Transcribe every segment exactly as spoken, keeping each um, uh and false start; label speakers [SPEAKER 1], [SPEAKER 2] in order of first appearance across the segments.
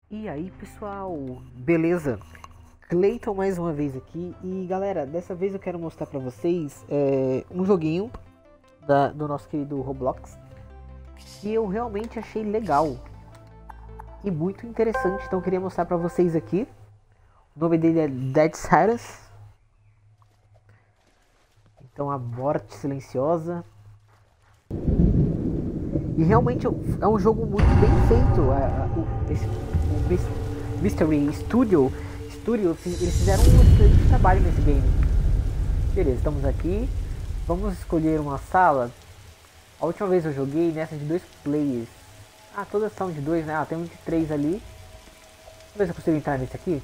[SPEAKER 1] E aí pessoal, beleza? Cleiton mais uma vez aqui e galera, dessa vez eu quero mostrar pra vocês é, um joguinho da, do nosso querido Roblox que eu realmente achei legal e muito interessante, então eu queria mostrar pra vocês aqui. O nome dele é Dead Silence, então a morte silenciosa. E realmente é um jogo muito bem feito. A, a, o, esse, o Mystery Studio, Studio, eles fizeram um excelente trabalho nesse game. Beleza, estamos aqui. Vamos escolher uma sala. A última vez eu joguei nessa de dois players. Ah, todas são de dois, né? Ah, tem um de três ali. Vamos ver se eu consigo entrar nesse aqui.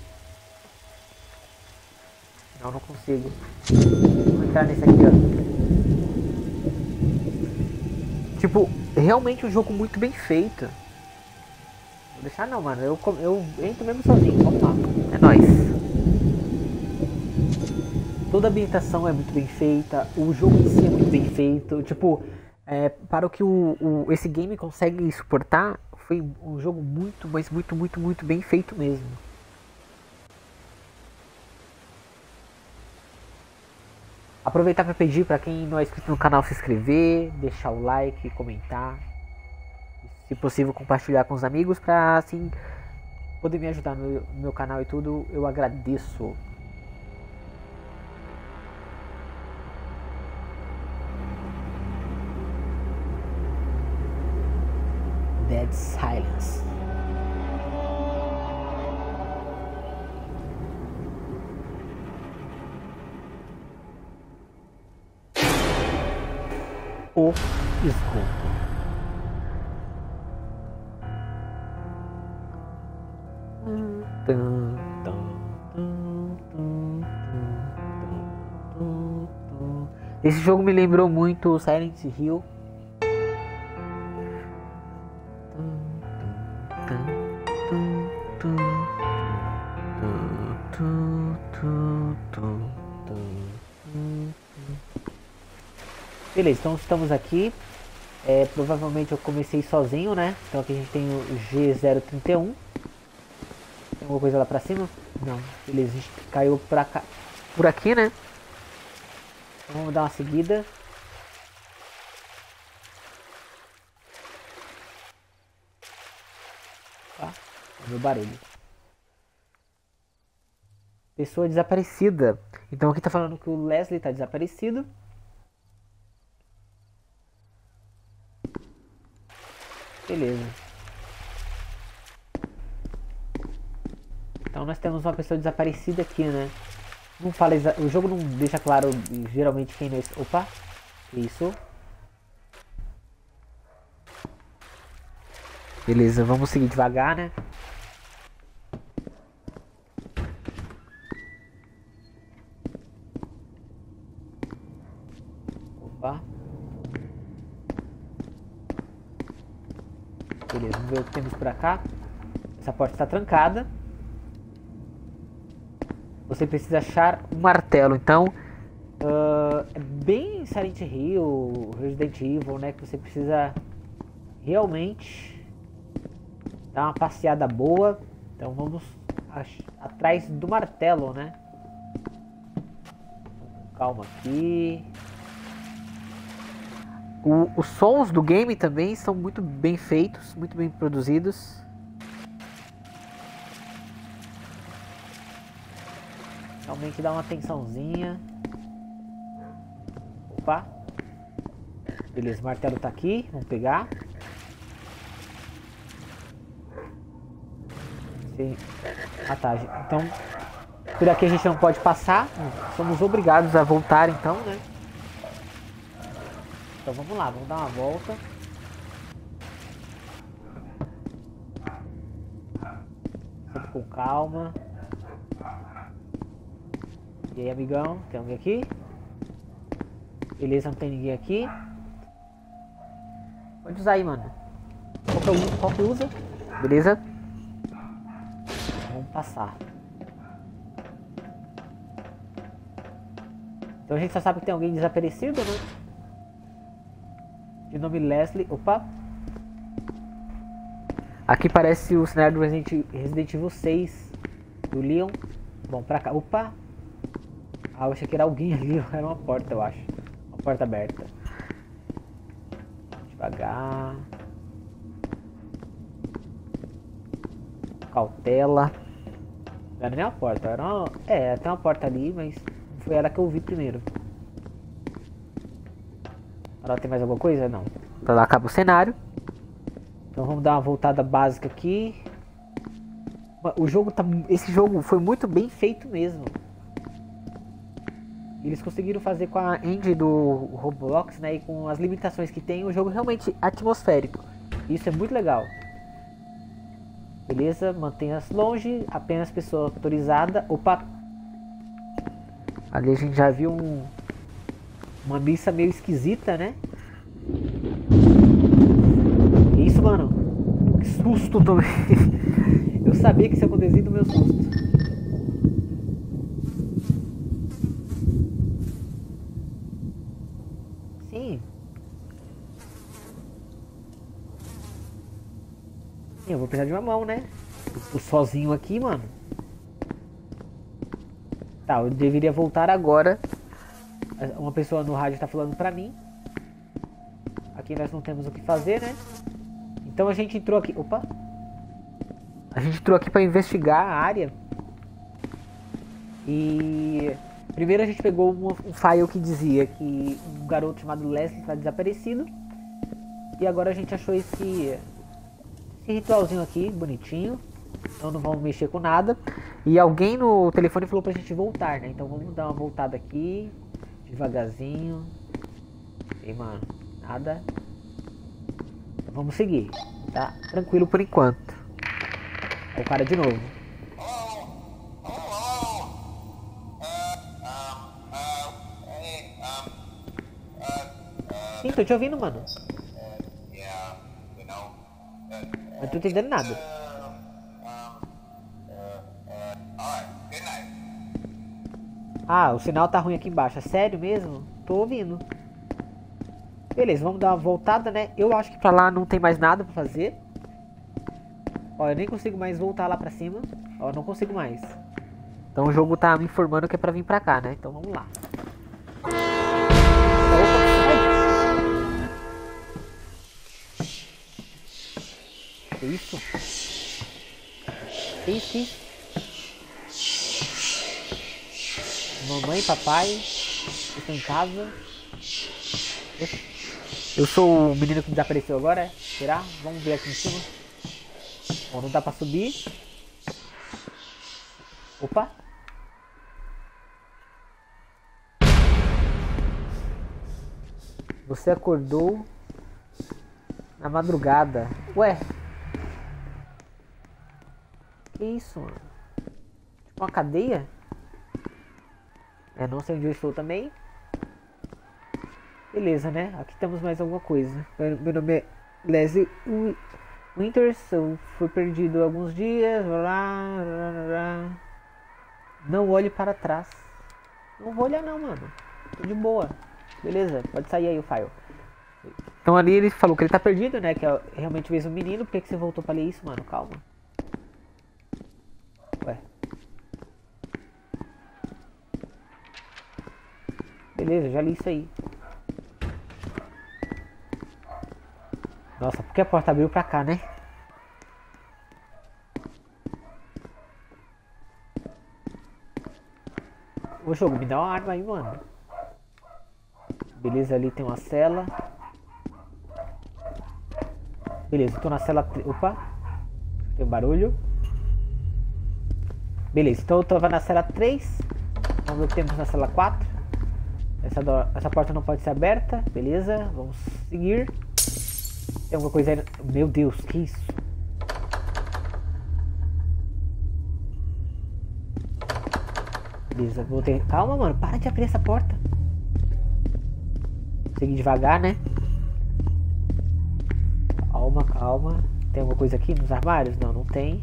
[SPEAKER 1] Não, não consigo. Vou entrar nesse aqui, ó. Tipo, realmente um jogo muito bem feito. Vou deixar não, mano. Eu, eu entro mesmo sozinho. Vamos lá. É nóis. Toda a ambientação é muito bem feita. O jogo em si é muito bem feito. Tipo, é, para o que o, o, esse game consegue suportar, foi um jogo muito, mas muito, muito, muito bem feito mesmo. Aproveitar para pedir para quem não é inscrito no canal se inscrever, deixar o like, comentar, se possível compartilhar com os amigos para assim poder me ajudar no meu canal e tudo, eu agradeço. Dead Silence. O esgoto. Esse jogo me lembrou muito Silent Hill. Beleza, então estamos aqui. É, provavelmente eu comecei sozinho, né? Então aqui a gente tem o G zero trinta e um. Tem alguma coisa lá pra cima? Não. Beleza, a gente caiu pra cá, por aqui, né? Então vamos dar uma seguida. Tá? É o meu barulho. Pessoa desaparecida. Então aqui tá falando que o Leslie tá desaparecido. Beleza. Então nós temos uma pessoa desaparecida aqui, né? Não fala exa... O jogo não deixa claro geralmente quem nós... Opa! Isso. Beleza, vamos seguir devagar, né? Opa. Beleza, vamos ver o que temos por cá. Essa porta está trancada. Você precisa achar um martelo. Então, uh, é bem Silent Hill, Resident Evil, né? Que você precisa realmente dar uma passeada boa. Então vamos atrás do martelo, né? Calma aqui. O, os sons do game também são muito bem feitos, muito bem produzidos. Realmente dá uma tensãozinha. Opa. Beleza, o martelo tá aqui. Vamos pegar. Sim. Ah tá. Então, por aqui a gente não pode passar. Somos obrigados a voltar então, né? Então vamos lá, vamos dar uma volta. Sempre com calma. E aí, amigão? Tem alguém aqui? Beleza, não tem ninguém aqui. Pode usar aí, mano. Qual que, eu, qual que usa? Beleza? Vamos passar. Então a gente só sabe que tem alguém desaparecido, né? De nome Leslie. Opa! Aqui parece o cenário do Resident, Resident Evil seis. Do Leon. Vamos pra cá. Opa! Ah, eu achei que era alguém ali. Era uma porta, eu acho. Uma porta aberta. Devagar. Cautela. Não era nem uma porta. Era uma... É, tem uma porta ali, mas foi ela que eu vi primeiro. Agora tem mais alguma coisa? Não. Pra lá acaba o cenário. Então vamos dar uma voltada básica aqui. O jogo tá... Esse jogo foi muito bem feito mesmo. Eles conseguiram fazer com a engine do Roblox, né? E com as limitações que tem, o jogo realmente atmosférico. Isso é muito legal. Beleza, mantenha-se longe. Apenas pessoa autorizada. Opa! Ali a gente já viu um... uma missa meio esquisita, né? Isso, mano. Que susto também. Eu sabia que isso ia acontecer do meu susto. Sim. Sim, eu vou precisar de uma mão, né? Eu tô sozinho aqui, mano. Tá, eu deveria voltar agora. Uma pessoa no rádio tá falando pra mim. Aqui nós não temos o que fazer, né? Então a gente entrou aqui... Opa! A gente entrou aqui pra investigar a área. E... primeiro a gente pegou um, um file que dizia que um garoto chamado Leslie está desaparecido. E agora a gente achou esse... esse ritualzinho aqui, bonitinho. Então não vamos mexer com nada. E alguém no telefone falou pra gente voltar, né? Então vamos dar uma voltada aqui. Devagarzinho. E mano, nada. Vamos seguir. Tá tranquilo por enquanto. É o cara de novo. Sim, tô te ouvindo, mano. Mas não tô entendendo nada. Ah, o sinal tá ruim aqui embaixo. É sério mesmo? Tô ouvindo. Beleza, vamos dar uma voltada, né? Eu acho que pra lá não tem mais nada pra fazer. Ó, eu nem consigo mais voltar lá pra cima. Ó, não consigo mais. Então o jogo tá me informando que é pra vir pra cá, né? Então vamos lá. Que isso? Que isso? Mamãe, papai, estão em casa. Eu sou o menino que desapareceu agora, é? Será? Vamos ver aqui em cima. Bom, não dá pra subir. Opa! Você acordou na madrugada. Ué? Que isso, mano? Tipo uma cadeia? É, não sei onde eu estou também. Beleza, né? Aqui temos mais alguma coisa. Meu nome é Leslie Winters. Eu fui perdido há alguns dias. Não olhe para trás. Não vou olhar não, mano. Tô de boa. Beleza, pode sair aí o file. Então ali ele falou que ele tá perdido, né? Que é realmente fez um menino. Por que, que você voltou pra ler isso, mano? Calma. Ué. Beleza, já li isso aí. Nossa, porque a porta abriu pra cá, né? Ô jogo, me dá uma arma aí, mano. Beleza, ali tem uma cela. Beleza, tô na cela... Opa! Tem um barulho. Beleza, então eu tava na cela três. Vamos ver o que temos na cela quatro. Essa, do... Essa porta não pode ser aberta. Beleza, vamos seguir. Tem alguma coisa aí... Meu Deus, que isso? Beleza, vou ter... Calma, mano, para de abrir essa porta. Seguir devagar, né? Calma, calma. Tem alguma coisa aqui nos armários? Não, não tem.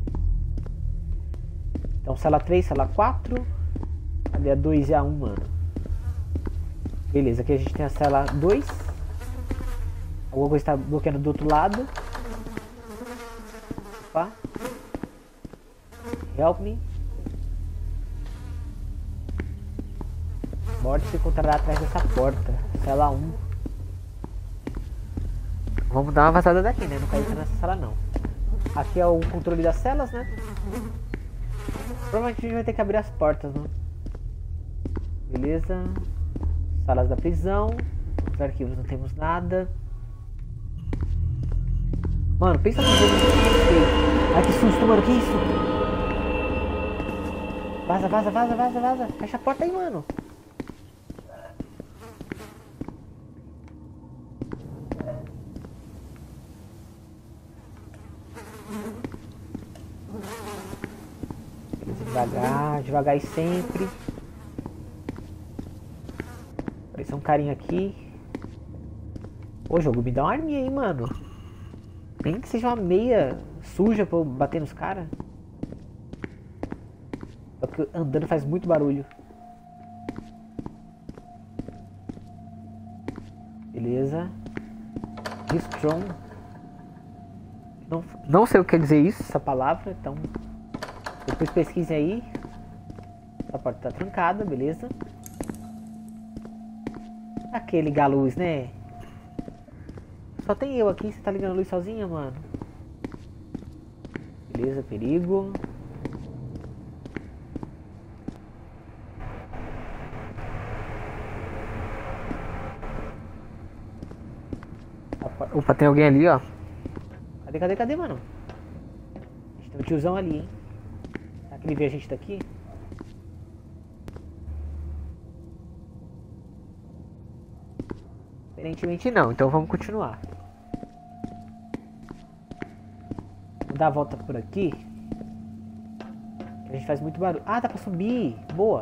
[SPEAKER 1] Então, sala três, sala quatro. Cadê a dois e a um, mano? Beleza, aqui a gente tem a sala dois. Alguma coisa está bloqueando do outro lado. Help me. Morte se encontrará atrás dessa porta. Cela um. Vamos dar uma vazada daqui, né? Não cair nessa sala não. Aqui é o controle das celas, né? Provavelmente a gente vai ter que abrir as portas, né? Beleza. Salas da prisão. Os arquivos não temos nada. Mano, pensa no jogo que eu feito. Ai, que susto, mano. Que isso? Vaza, vaza, vaza, vaza, vaza. Fecha a porta aí, mano. Devagar, devagar e sempre. Apareceu um carinha aqui. Ô, jogo, me dá uma arminha aí, mano. Nem que seja uma meia suja pra eu bater nos caras. Porque andando faz muito barulho. Beleza. Strong. Não, não sei o que quer dizer isso, essa palavra, então depois pesquisem aí. A porta tá trancada, beleza. Aquele ligar a luz, né? Só tem eu aqui, você tá ligando a luz sozinha, mano? Beleza, perigo. Opa, tem alguém ali, ó. Cadê, cadê, cadê, mano? A gente tem um tiozão ali, hein? Será que ele vê a gente daqui? Aparentemente não, então vamos continuar. Vamos dar a volta por aqui. A gente faz muito barulho. Ah, dá pra subir! Boa!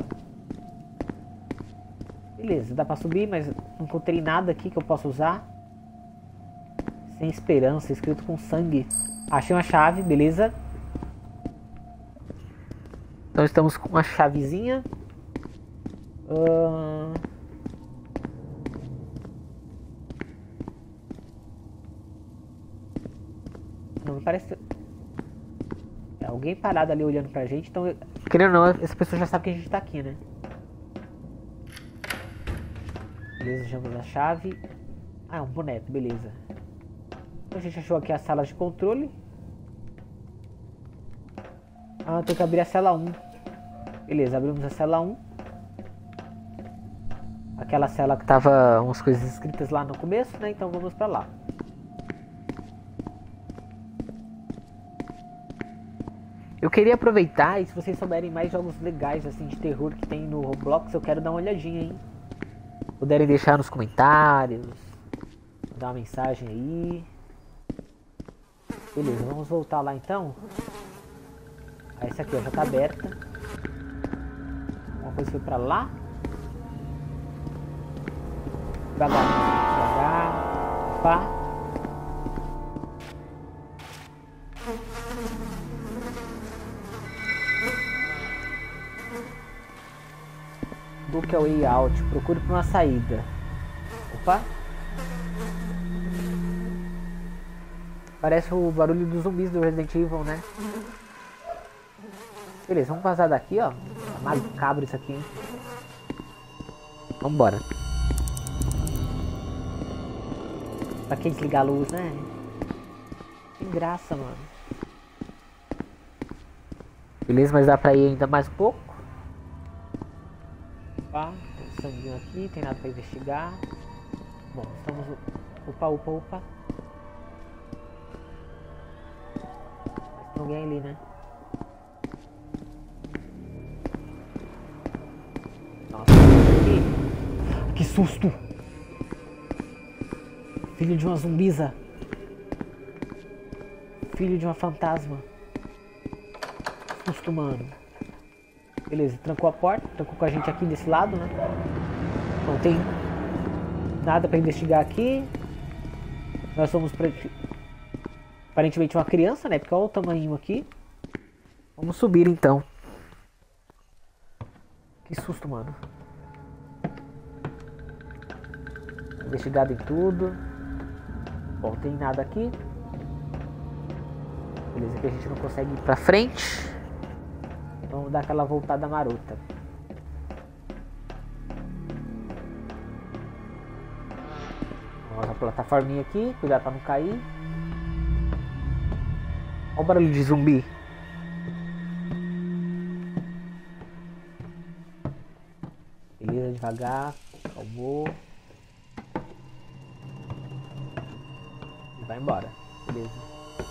[SPEAKER 1] Beleza, dá pra subir, mas não encontrei nada aqui que eu possa usar. Sem esperança, escrito com sangue. Achei uma chave, beleza. Então estamos com uma chavezinha. Uh... Não me parece. É alguém parado ali olhando pra gente. Então, querendo ou não, essa pessoa já sabe que a gente tá aqui, né? Beleza, achamos a chave. Ah, é um boneco, beleza. A gente achou aqui a sala de controle. Ah, tem que abrir a cela um. Beleza, abrimos a cela um. Aquela cela que tava umas coisas escritas lá no começo, né? Então vamos pra lá. Eu queria aproveitar, e se vocês souberem mais jogos legais assim de terror que tem no Roblox, eu quero dar uma olhadinha, hein? Puderem deixar nos comentários, dar uma mensagem aí. Beleza, vamos voltar lá então. Ah, essa aqui ó, já tá aberta. Uma coisa foi pra lá. Devagar, devagar. Pá. Book a way out. Procure por uma saída. Opa. Parece o barulho dos zumbis do Resident Evil, né? Beleza, vamos vazar daqui, ó. Tá macabro isso aqui, hein? Vambora. Pra que desligar a luz, né? Que graça, mano. Beleza, mas dá pra ir ainda mais um pouco. Opa, tem sanguinho aqui, tem nada pra investigar. Bom, estamos... Opa, opa, opa. Tem alguém ali, né? Nossa, que... que susto! Filho de uma zumbiza. Filho de uma fantasma. Susto, mano. Beleza, trancou a porta. Trancou com a gente aqui desse lado, né? Não tem nada pra investigar aqui. Nós somos pra... aparentemente uma criança, né? Porque olha o tamanho aqui. Vamos subir então. Que susto, mano. Investigado em tudo. Bom, tem nada aqui. Beleza, que a gente não consegue ir pra frente. Vamos dar aquela voltada marota. Vamos a plataforminha aqui, cuidado pra não cair. Olha o barulho de zumbi. Beleza, devagar. Calmou. E vai embora. Beleza.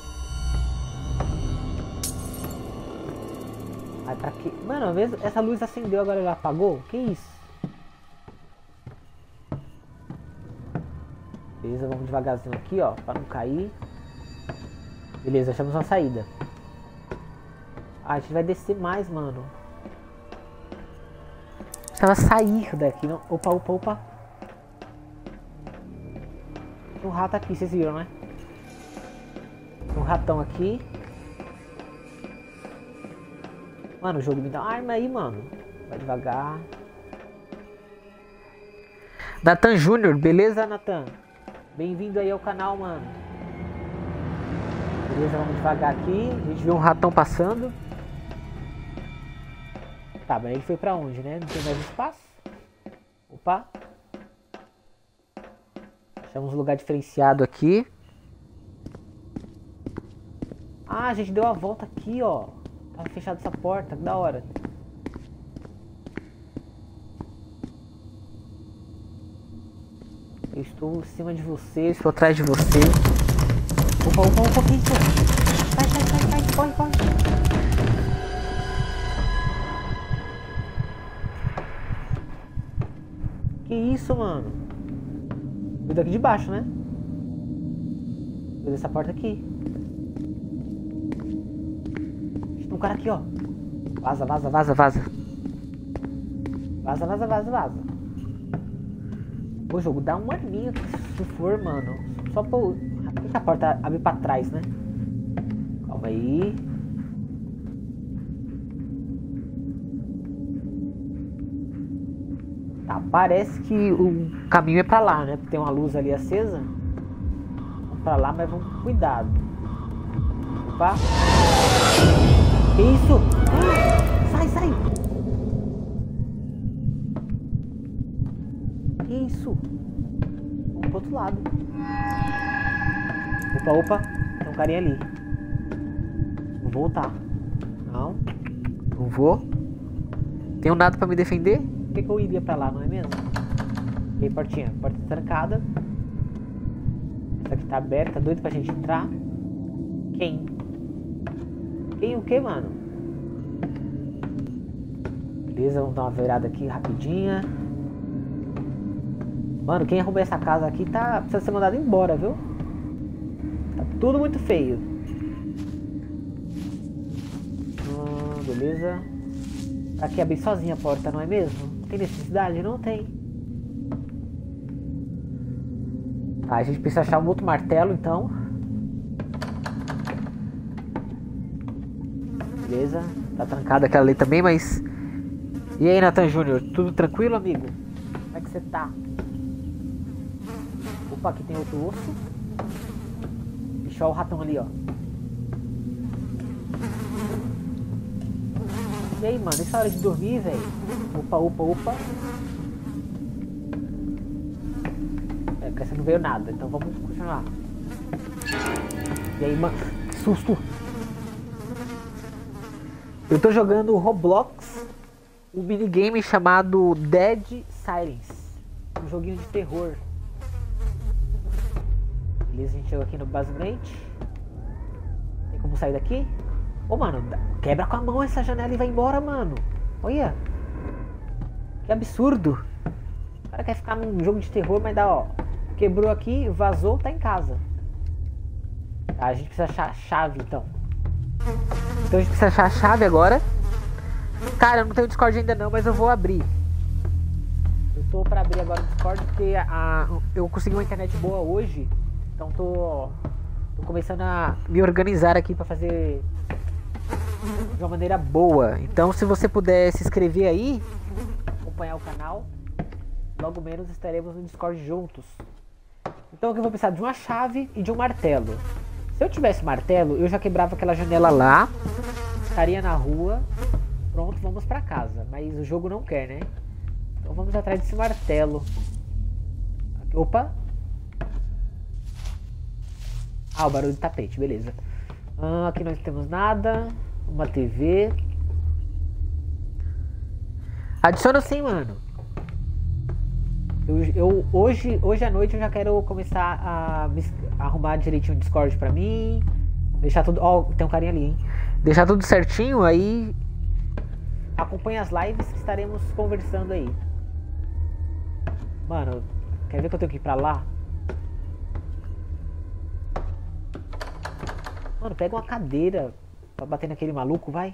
[SPEAKER 1] Ai, pra quê? Mano, essa luz acendeu, agora ela apagou? Que isso? Beleza, vamos devagarzinho aqui, ó, pra não cair. Beleza, achamos uma saída. Ah, a gente vai descer mais, mano. Precisava sair daqui, não? Opa, opa, opa. Tem um rato aqui, vocês viram, né? Tem um ratão aqui. Mano, o jogo me dá uma arma aí, mano. Vai devagar. Nathan Júnior, beleza, Nathan? Bem-vindo aí ao canal, mano. Beleza, vamos devagar aqui. A gente viu um ratão passando. Tá, mas ele foi pra onde, né? Não tem mais espaço. Opa. Achamos um lugar diferenciado aqui. Ah, a gente deu a volta aqui, ó. Tava fechada essa porta, que da hora. Eu estou em cima de você, estou atrás de você. Opa, opa, opa, que isso? Sai, sai, sai, sai, corre, corre. Que isso, mano? Cuida aqui de baixo, né? Cuida dessa porta aqui. Tem um cara aqui, ó. Vaza, vaza, vaza, vaza. Vaza, vaza, vaza, vaza. Pô, jogo, dá um arminho se for, mano. Só por... Por que a porta abre pra trás, né? Calma aí. Tá, parece que o caminho é pra lá, né? Porque tem uma luz ali acesa. Vamos pra lá, mas vamos com cuidado. Opa. Que isso? Ah, sai, sai. Que isso? Vamos pro outro lado. Opa, opa. Tem um carinha ali. Vou voltar. Não. Não vou. Tenho nada pra me defender? Por que, que eu iria pra lá, não é mesmo? E aí, portinha? Porta trancada. Essa aqui tá aberta, doido pra gente entrar. Quem? Quem o que, mano? Beleza, vamos dar uma virada aqui rapidinha. Mano, quem arrumou essa casa aqui tá... precisa ser mandado embora, viu? Tá tudo muito feio. Hum, beleza. Pra que abrir sozinha a porta, não é mesmo? Tem necessidade? Não tem. Tá, a gente precisa achar um outro martelo, então. Beleza. Tá trancada aquela ali também, mas... E aí, Nathan Júnior? Tudo tranquilo, amigo? Como é que você tá? Opa, aqui tem outro osso. Deixa o ratão ali, ó. E aí, mano? Essa hora de dormir, velho? Opa, opa, opa. É, porque você não veio nada, então vamos continuar. E aí, mano? Que susto! Eu tô jogando Roblox, um minigame chamado Dead Silence, um joguinho de terror. Beleza, a gente chegou aqui no basement. Tem como sair daqui? Ô, mano, quebra com a mão essa janela e vai embora, mano. Olha. Que absurdo. O cara quer ficar num jogo de terror, mas dá, ó. Quebrou aqui, vazou, tá em casa. Tá, a gente precisa achar a chave, então. Então a gente precisa achar a chave agora. Cara, eu não tenho Discord ainda não, mas eu vou abrir. Eu tô pra abrir agora o Discord porque a, a, eu consegui uma internet boa hoje. Então tô, tô começando a me organizar aqui pra fazer de uma maneira boa. Então se você puder se inscrever aí, acompanhar o canal, logo menos estaremos no Discord juntos. Então aqui eu vou precisar de uma chave e de um martelo. Se eu tivesse martelo, eu já quebrava aquela janela lá, estaria na rua. Pronto, vamos pra casa. Mas o jogo não quer, né? Então vamos atrás desse martelo. Aqui, opa! Ah, o barulho do tapete, beleza. Ah, aqui nós não temos nada. Uma T V. Adiciona sim, mano. Eu, eu, hoje, hoje à noite eu já quero começar a, a arrumar direitinho o Discord pra mim. Deixar tudo... Ó, oh, tem um carinha ali, hein? Deixar tudo certinho, aí... Acompanhe as lives que estaremos conversando aí. Mano, quer ver que eu tenho que ir pra lá? Mano, pega uma cadeira pra bater naquele maluco, vai.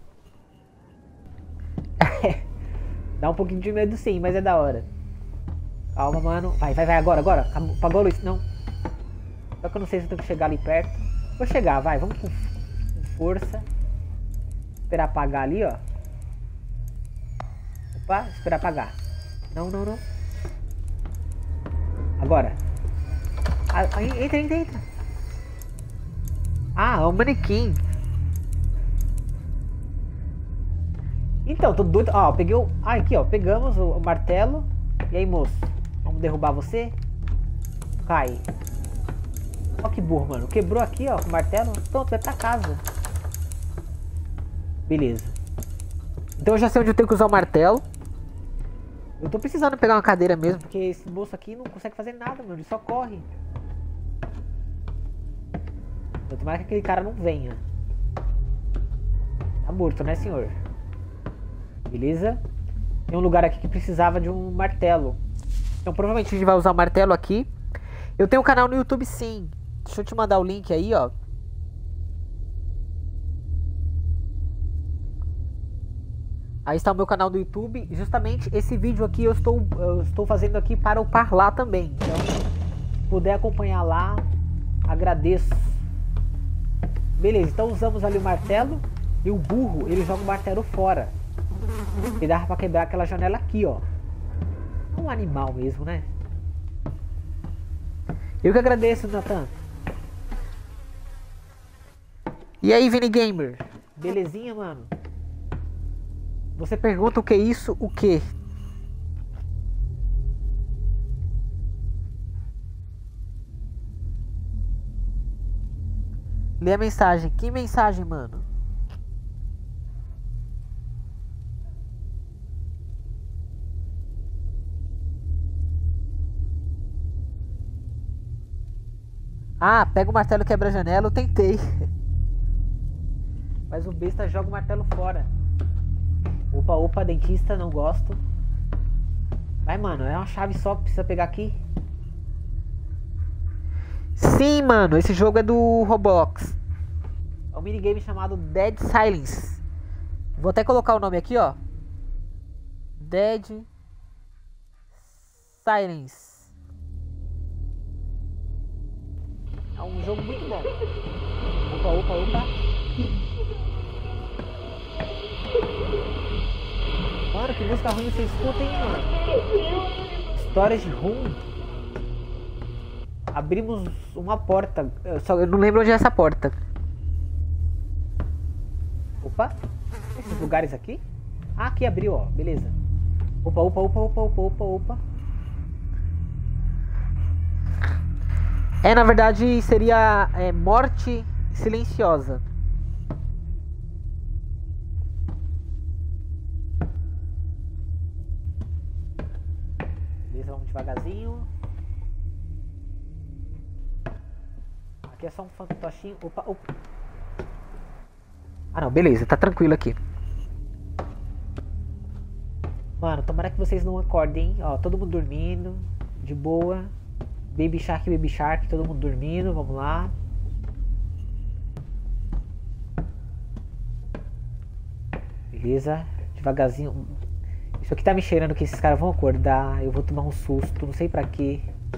[SPEAKER 1] Dá um pouquinho de medo sim, mas é da hora. Calma, mano. Vai, vai, vai, agora, agora. Apagou a luz, não. Só que eu não sei se eu tenho que chegar ali perto. Vou chegar, vai, vamos com, com força. Esperar apagar ali, ó. Opa, esperar apagar. Não, não, não. Agora. Ah, entra, entra, entra. Ah, é um manequim. Então, tô doido. Ó, peguei o... Ah, aqui, ó. Pegamos o, o martelo. E aí, moço? Vamos derrubar você? Cai. Ó que burro, mano. Quebrou aqui, ó, com o martelo. Pronto, vai pra casa. Beleza. Então eu já sei onde eu tenho que usar o martelo. Eu tô precisando pegar uma cadeira mesmo, porque esse moço aqui não consegue fazer nada, mano. Ele só corre. Eu tomara que aquele cara não venha. Tá morto, né, senhor? Beleza? Tem um lugar aqui que precisava de um martelo. Então provavelmente a gente vai usar o martelo aqui. Eu tenho um canal no YouTube sim. Deixa eu te mandar o link aí, ó. Aí está o meu canal do YouTube. Justamente esse vídeo aqui eu estou, eu estou fazendo aqui para upar lá também. Então, se puder acompanhar lá, agradeço. Beleza, então usamos ali o martelo. E o burro, ele joga o martelo fora. E dá pra quebrar aquela janela aqui, ó. Um animal mesmo, né? Eu que agradeço, Nathan. E aí, Vini Gamer? Belezinha, mano? Você pergunta o que é isso, o que? Lê a mensagem. Que mensagem, mano? Ah, pega o martelo e quebra a janela. Eu tentei. Mas o besta joga o martelo fora. Opa, opa, dentista, não gosto. Vai, mano, é uma chave só que precisa pegar aqui. Sim, mano, esse jogo é do Roblox. É um minigame chamado Dead Silence. Vou até colocar o nome aqui, ó. Dead Silence. É um jogo muito bom. Opa, opa, opa. Mano, que música ruim você escuta, hein, mano? Histórias de ruim. Abrimos uma porta. Eu, só, eu não lembro onde é essa porta. Opa. Esses lugares aqui? Ah, aqui abriu, ó. Beleza. Opa, opa, opa, opa, opa, opa, opa. É, na verdade, seria é, morte silenciosa. Beleza, vamos devagarzinho. Aqui é só um fantochinho. Opa, opa. Ah, não, beleza, tá tranquilo aqui. Mano, tomara que vocês não acordem, ó. Todo mundo dormindo, de boa. Baby Shark, Baby Shark, todo mundo dormindo, vamos lá. Beleza, devagarzinho. Isso aqui tá me cheirando que esses caras vão acordar. Eu vou tomar um susto, não sei pra quê.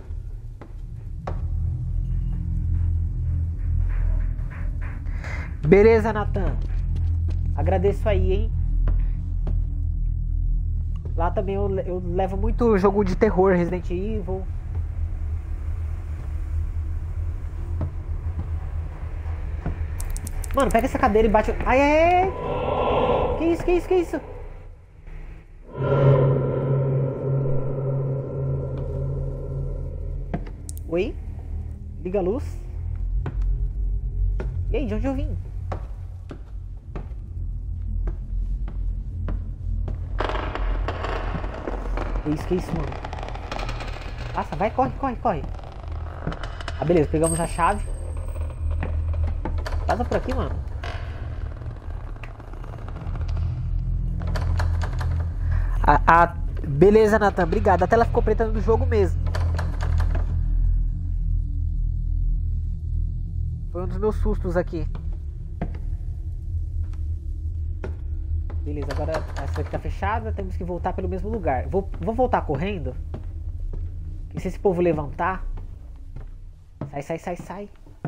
[SPEAKER 1] Beleza, Nathan. Agradeço aí, hein. Lá também eu, eu levo muito jogo de terror, Resident Evil. Mano, pega essa cadeira e bate. Ai, ai, ai. Que isso? isso, que isso, que isso? Oi? Liga a luz. E aí, de onde eu vim? Que isso, que isso, mano? Passa, vai, corre, corre, corre. Ah, beleza, pegamos a chave. Passa por aqui, mano. Ah, ah, beleza, Nathan, obrigado. A tela ficou preta no jogo mesmo. Foi um dos meus sustos aqui. Beleza, agora essa daqui tá fechada. Temos que voltar pelo mesmo lugar. Vou, vou voltar correndo. E se esse povo levantar... Sai, sai, sai, sai.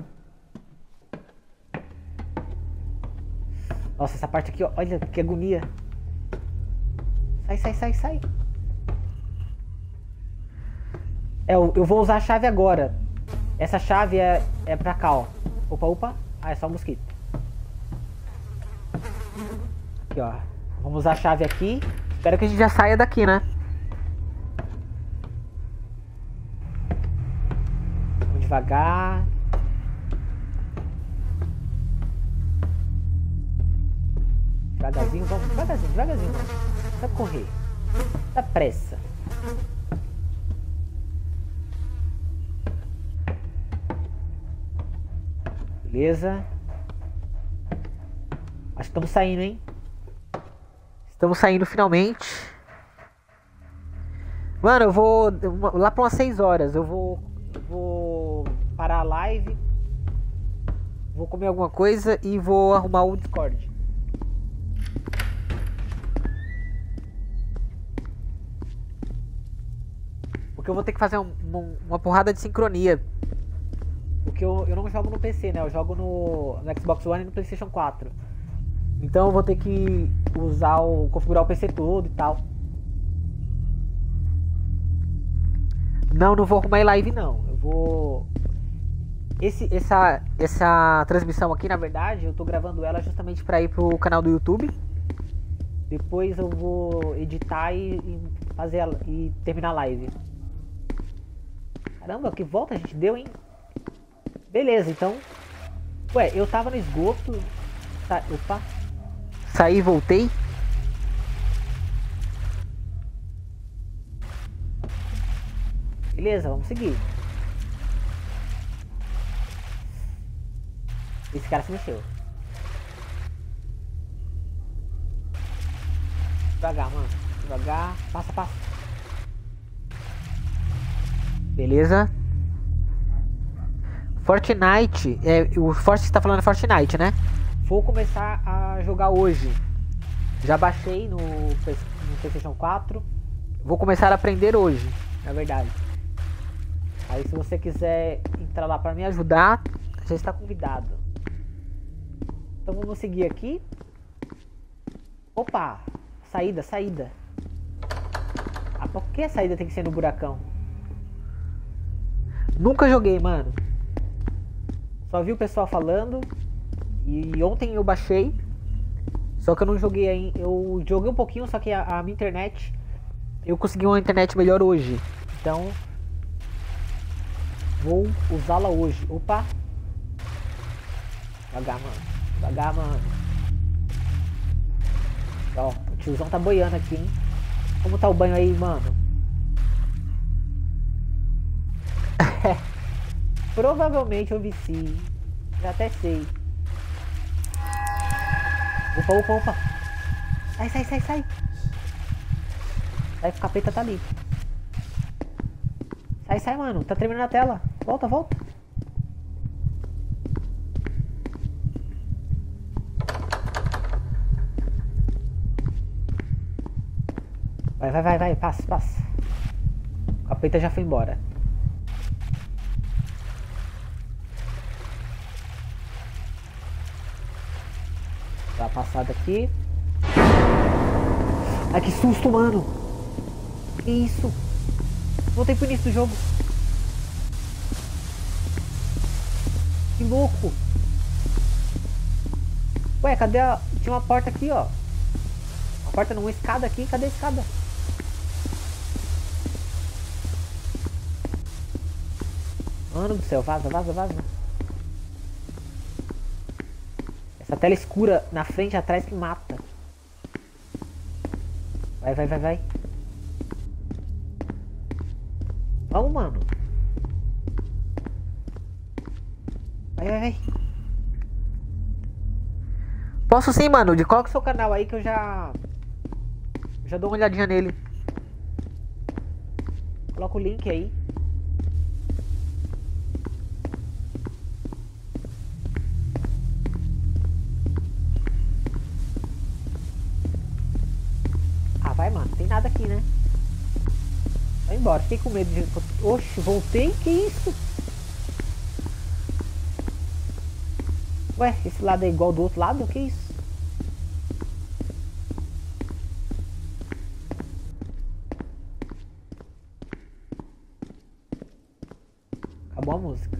[SPEAKER 1] Nossa, essa parte aqui, ó. Olha que agonia. Sai, sai, sai, sai. É, eu, eu vou usar a chave agora. Essa chave é, é pra cá, ó. Opa, opa. Ah, é só um mosquito. Aqui, ó. Vamos usar a chave aqui. Espero que a gente já saia daqui, né? Vamos devagar. Devagarzinho, vamos. Devagarzinho, devagarzinho, mano. Não precisa correr. Dá pressa. Beleza. Acho que estamos saindo, hein? Estamos saindo finalmente. Mano, eu vou... Lá para umas seis horas. Eu vou... Eu vou parar a live. Vou comer alguma coisa e vou arrumar o Discord. Porque eu vou ter que fazer um, um, uma porrada de sincronia. Porque eu, eu não jogo no P C, né? Eu jogo no, no Xbox One e no PlayStation quatro. Então eu vou ter que usar o... configurar o P C todo e tal. Não, não vou arrumar live não. Eu vou... Esse, essa, essa transmissão aqui, na verdade, eu tô gravando ela justamente pra ir pro canal do YouTube. Depois eu vou editar e, e fazer ela, e terminar a live. Caramba, que volta a gente deu, hein? Beleza, então... Ué, eu tava no esgoto... Sa... Opa! Saí e voltei. Beleza, vamos seguir. Esse cara se mexeu. Devagar, mano. Devagar. Passa, passa. Beleza. Fortnite. É, o Forte está falando Fortnite, né? Vou começar a jogar hoje. Já baixei no, no PlayStation quatro. Vou começar a aprender hoje, na verdade. Aí se você quiser entrar lá para me ajudar, já está convidado. Então vamos seguir aqui. Opa! Saída, saída. Ah, por que a saída tem que ser no buracão? Nunca joguei, mano. Só vi o pessoal falando. E ontem eu baixei. Só que eu não joguei ainda. Eu joguei um pouquinho, só que a, a minha internet... Eu consegui uma internet melhor hoje. Então... Vou usá-la hoje. Opa! Devagar, mano. Devagar, mano. Ó, o tiozão tá boiando aqui, hein? Como tá o banho aí, mano? Provavelmente eu vici. Já até sei. Opa, opa, opa. Sai, sai, sai, sai. Sai, o capeta tá ali. Sai, sai, mano. Tá terminando a tela. Volta, volta. Vai, vai, vai, vai. Passa, passa. O capeta já foi embora. Dá uma passada aqui. Ai, que susto, mano. Que isso? Voltei pro início do jogo. Que louco. Ué, cadê a... Tinha uma porta aqui, ó. Porta não, escada aqui, cadê a escada? Mano do céu, vaza, vaza, vaza. Essa tela escura na frente e atrás que mata. Vai, vai, vai, vai. Vamos, mano. Vai, vai, vai. Posso sim, mano. De coloca o seu canal aí que eu já... Já dou uma olhadinha nele. Coloca o link aí. Ah, vai, mano. Tem nada aqui, né? Vai embora. Fiquei com medo de... Oxe, voltei? Que isso? Ué, esse lado é igual do outro lado? Que isso? Acabou a música.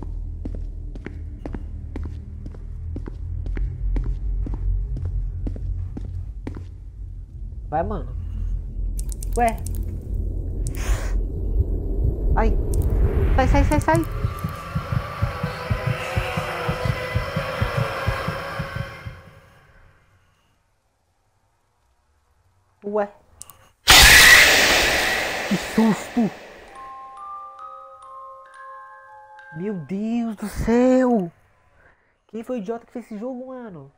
[SPEAKER 1] Vai, mano. Ué. Ai. Sai, sai, sai, sai. Ué. Que susto. Meu Deus do céu. Quem foi o idiota que fez esse jogo, mano?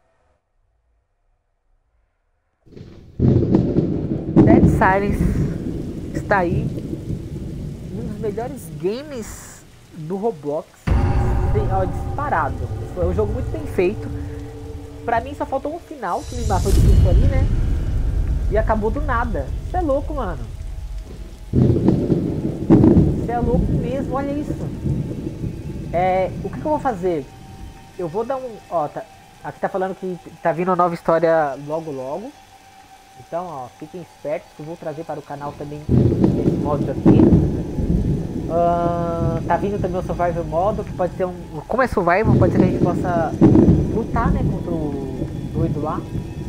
[SPEAKER 1] Dead Silence está aí. Um dos melhores games do Roblox. Tem, ó, disparado. Foi um jogo muito bem feito. Pra mim só faltou um final que me matou de susto ali, né? E acabou do nada. Você é louco, mano. Você é louco mesmo, olha isso. É, o que, que eu vou fazer? Eu vou dar um... Ó, tá, aqui tá falando que tá vindo uma nova história logo logo. Então, ó, fiquem espertos que eu vou trazer para o canal também esse modo aqui. Uh, tá vindo também o Survival modo, que pode ser um... Como é Survival, pode ser que a gente possa lutar, né, contra o doido lá.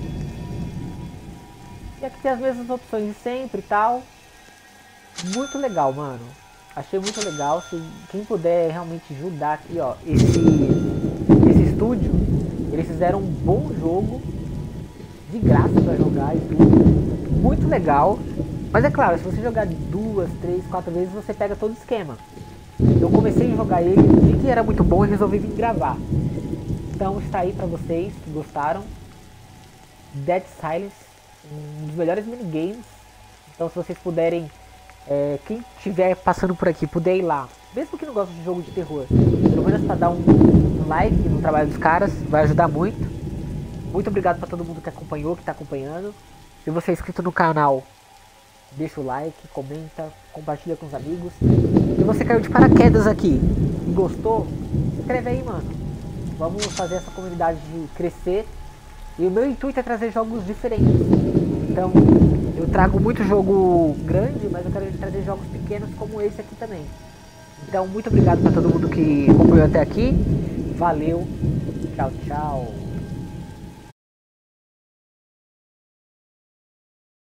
[SPEAKER 1] E aqui tem as mesmas opções de sempre e tal. Muito legal, mano. Achei muito legal. Se quem puder realmente ajudar aqui, ó, esse, esse estúdio, eles fizeram um bom jogo de graça pra jogar e tudo. Muito legal. Mas é claro, se você jogar duas, três, quatro vezes, você pega todo o esquema. Eu comecei a jogar ele, vi que era muito bom e resolvi vir gravar. Então está aí pra vocês que gostaram. Dead Silence, um dos melhores minigames. Então se vocês puderem, é, quem estiver passando por aqui, puder ir lá, mesmo que não goste de jogo de terror, pelo menos para dar um, um like no trabalho dos caras, vai ajudar muito. Muito obrigado para todo mundo que acompanhou, que está acompanhando. Se você é inscrito no canal, deixa o like, comenta, compartilha com os amigos. Se você caiu de paraquedas aqui e gostou, se inscreve aí, mano. Vamos fazer essa comunidade crescer. E o meu intuito é trazer jogos diferentes. Então, eu trago muito jogo grande, mas eu quero trazer jogos pequenos como esse aqui também. Então, muito obrigado para todo mundo que acompanhou até aqui. Valeu. Tchau, tchau.